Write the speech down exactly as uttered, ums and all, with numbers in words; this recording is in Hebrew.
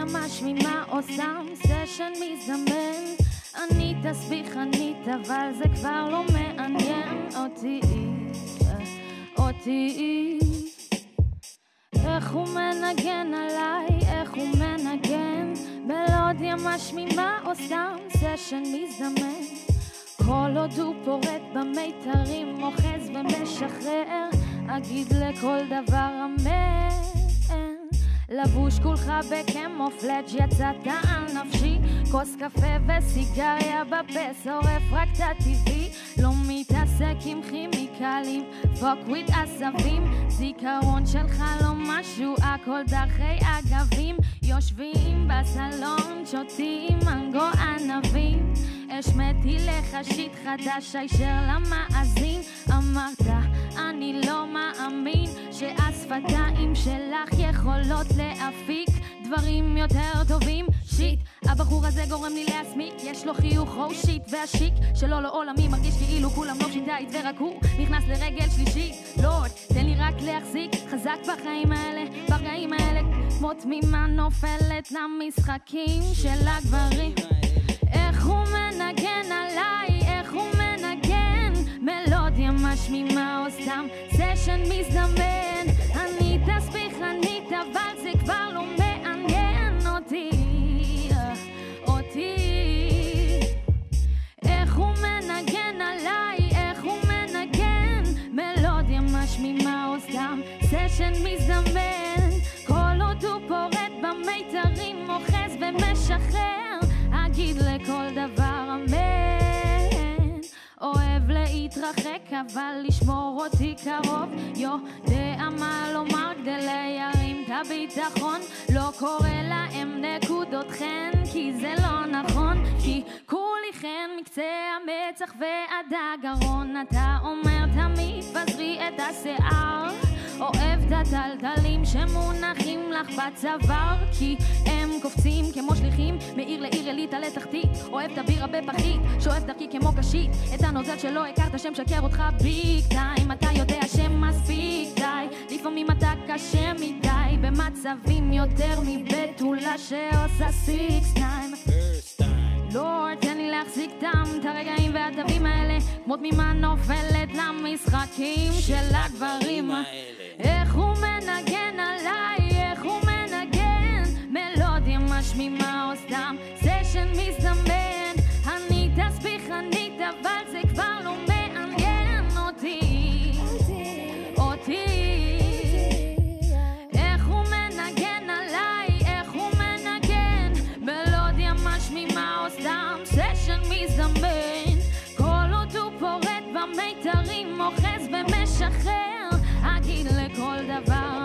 משמימה או סתם סשן מזמן. אני תסביכנית אבל זה כבר לא מעניין אותי, אותי. איך הוא מנגן עליי, איך הוא מנגן, מלודיה משמימה או סתם סשן מזמן. כל עוד הוא פורט במיתרים מוחז ומשחרר, אגיד לכל דבר אמן. לבוש כולך בקמופלג' יצאת על נפשי, כוס קפה וסיגריה בפה שורף רק את הטבעי. לא מתעסק עם כימיקלים, fuck with עשבים. זיכרון שלך לא משהו, הכל דרכי אגבים. יושבים בסלון, שותים מנגו ענבים. השמעתי לך שיט חדש הישר למאזין. אמרת אני לא מאמין שהשפתיים שלך יכולות להפיק דברים יותר טובים. שיט, הבחור הזה גורם לי להסמיק, יש לו חיוך או שיט והשיק שלו לא עולמי, מרגיש כאילו כולם לא שיטאית ורק הוא נכנס לרגל שלישית. לורד, תן לי רק להחזיק חזק בחיים האלה, ברגעים האלה כמו תמימה נופלת למשחקים של הגברים. איך הוא מנגן עליי, איך הוא מנגן, מלודיה משמימה או סתם סשן מזדמן. אני תסביכנית אבל זה כבר לא מעניין אותי, אותי. איך הוא מנגן עליי, איך הוא מנגן, מלודיה משמימה או סתם סשן מזדמן. כל עוד הוא פורט במיתרים מוחז ומשחרר, אגיד לכל דבר אמן. אוהב להתרחק אבל לשמור אותי קרוב, יודע מה לומר כדי להרים את הביטחון. לא קורא להם נקודות חן כי זה לא נכון, כי כולי חן מקצה המצח ועד הגרון. אתה אומר תמיד פזרי את השיער, אוהב את הטלטלים שמונחים לך בצוואר, כי הם קופצים כמו שליחים מעיר לעיר אליטה לתחתית. אוהב את הבירה בפחית, שואף דרכי כמו קשית, את הנוזל שלא הכרת שמשקר אותך ביג טיים. אתה יודע שמספיק די, לפעמים אתה קשה מדי במצבים יותר מבתולה שעושה סיקס ניין. לורד, תן לי להחזיק תם את הרגעים והטבים האלה כמו תמימה נופלת למשחקים של הגברים. איך הוא מנגן עליי, איך הוא מנגן, מלודיה משמימה או סתם סשן מזדמן. אני תסביכנית אבל זה כבר לא מעניין אותי, אותי. איך הוא מנגן עליי, איך הוא מנגן, מלודיה משמימה או סתם סשן מזדמן. כל עוד הוא פורט במיתרים מוחז ומשחרר, אגיד לכל דבר